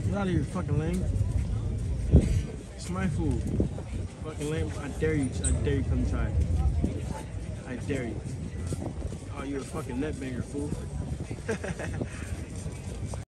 Get out of here, fucking lame. It's my food. Fucking lame. I dare you come try it. I dare you. Oh, you're a fucking net banger, fool.